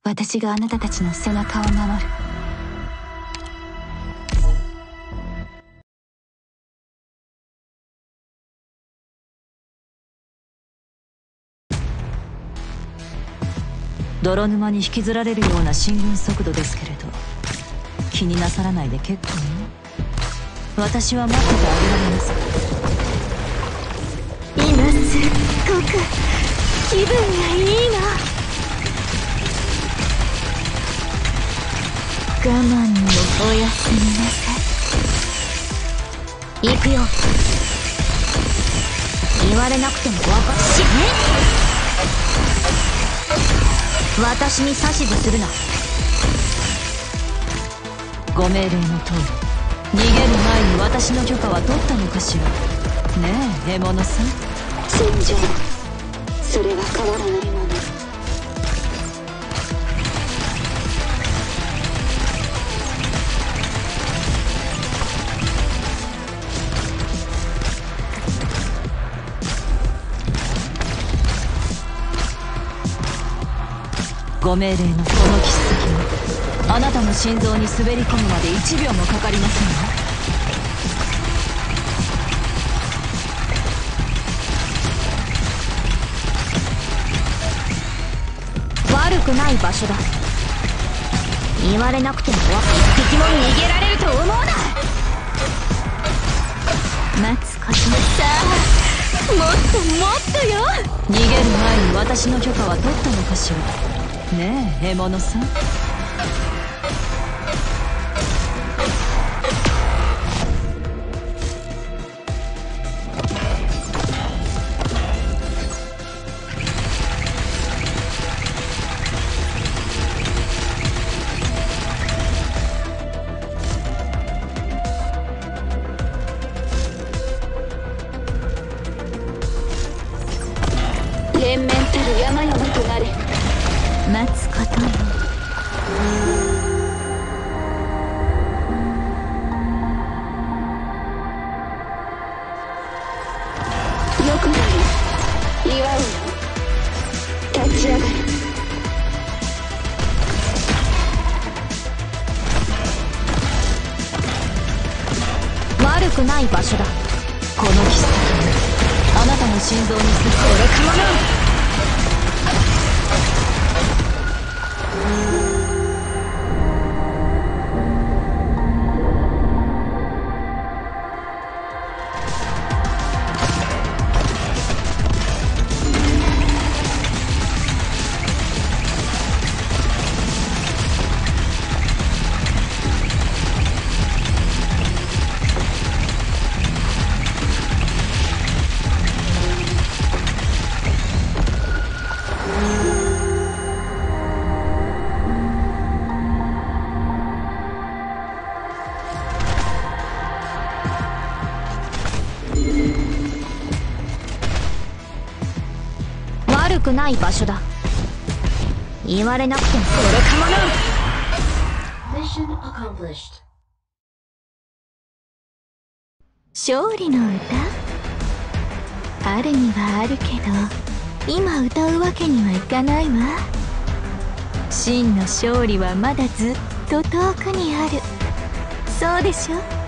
私があなたたちの背中を守る。 泥沼に引きずられるような進軍速度ですけれど、気になさらないで結構よ。私は待っててあげられます。 今すっごく気分がいいの。我慢にもおやすみなさい。行くよ。言われなくても分かっしね。私に指図するな。 ご命令の通り、逃げる前に私の許可は取ったのかしら。ねえ獲物さん。 戦場、それは変わらないもの。 ご命令のこのキス先があなたの心臓に滑り込むまで1秒もかかりませんよ。 悪くない場所だ。言われなくても一匹も逃げられると思うな。待つことさあ、もっともっとよ。 逃げる前に私の許可は取ったのかしら。ねえ獲物さん。 連綿たる山々となれ。待つことよ。よくなる。祝うよ。立ち上がる。悪くない場所だ。 このキス先があなたの心臓にこれかもな。悪くない場所だ。言われなくてもこれかもな。勝利の歌あるにはあるけど、今歌うわけにはいかないわ。真の勝利はまだずっと遠くにある。そうでしょ。